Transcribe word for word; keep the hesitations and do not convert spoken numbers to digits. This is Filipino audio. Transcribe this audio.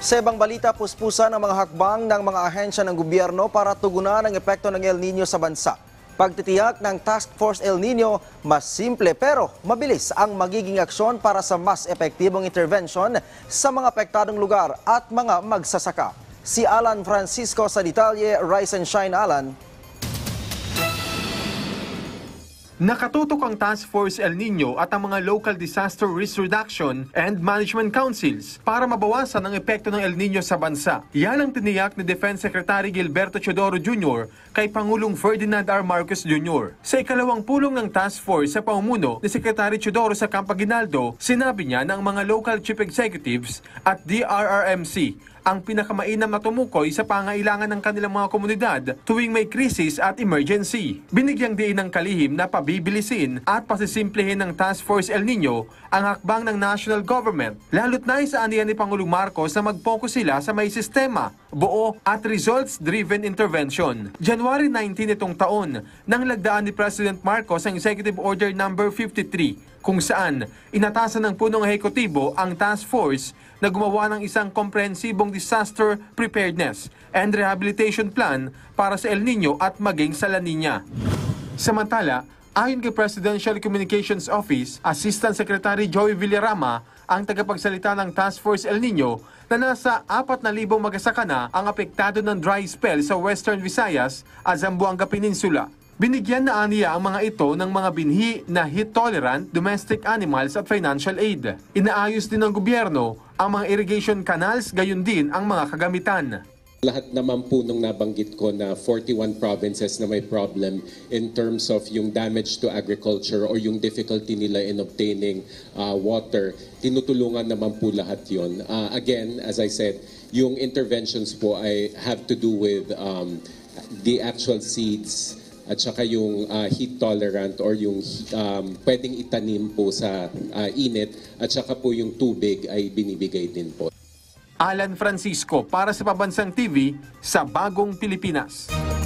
Sa ibang balita, puspusan ang mga hakbang ng mga ahensya ng gobyerno para tugunan ang epekto ng El Nino sa bansa. Pagtitiyak ng Task Force El Nino, mas simple pero mabilis ang magiging aksyon para sa mas epektibong intervention sa mga apektadong lugar at mga magsasaka. Si Alan Francisco sa detalye. Rise and shine, Alan. Nakatutok ang Task Force El Nino at ang mga Local Disaster Risk Reduction and Management Councils para mabawasan ang epekto ng El Nino sa bansa. Yan ang tiniyak ni Defense Secretary Gilberto Teodoro Junior kay Pangulong Ferdinand R. Marcos Junior Sa ikalawang pulong ng Task Force sa pamumuno ni Secretary Teodoro sa Camp Aguinaldo, sinabi niya na ang mga Local Chief Executives at D R R M C ang pinakamainam na tumukoy sa pangailangan ng kanilang mga komunidad tuwing may krisis at emergency. Binigyang diin ng kalihim na pabibilisin at pasisimplehin ng Task Force El Nino ang hakbang ng national government, lalo't na isaaniyan ni Pangulong Marcos na mag-focus sila sa may sistema, buo at results-driven intervention. January nineteenth itong taon, nang lagdaan ni President Marcos ang Executive Order number fifty-three, kung saan inatasan ng punong ehekutibo ang task force na gumawa ng isang komprehensibong disaster preparedness and rehabilitation plan para sa El Nino at maging sa La Nina. Samantala, ayon kay Presidential Communications Office, Assistant Secretary Joey Villarama, ang tagapagsalita ng Task Force El Nino, na nasa apat na libong magsasaka na ang apektado ng dry spell sa Western Visayas at Zamboanga Peninsula. Binigyan na aniya ang mga ito ng mga binhi na heat-tolerant domestic animals at financial aid. Inaayos din ng gobyerno ang mga irrigation canals, gayon din ang mga kagamitan. Lahat naman po nung nabanggit ko na forty-one provinces na may problem in terms of yung damage to agriculture or yung difficulty nila in obtaining uh, water, tinutulungan naman po lahat yun. Uh, again, as I said, yung interventions po ay have to do with um, the actual seeds at saka yung uh, heat tolerant or yung um, pwedeng itanim po sa uh, init at saka po yung tubig ay binibigay din po. Alan Francisco para sa Pabansang T V sa Bagong Pilipinas.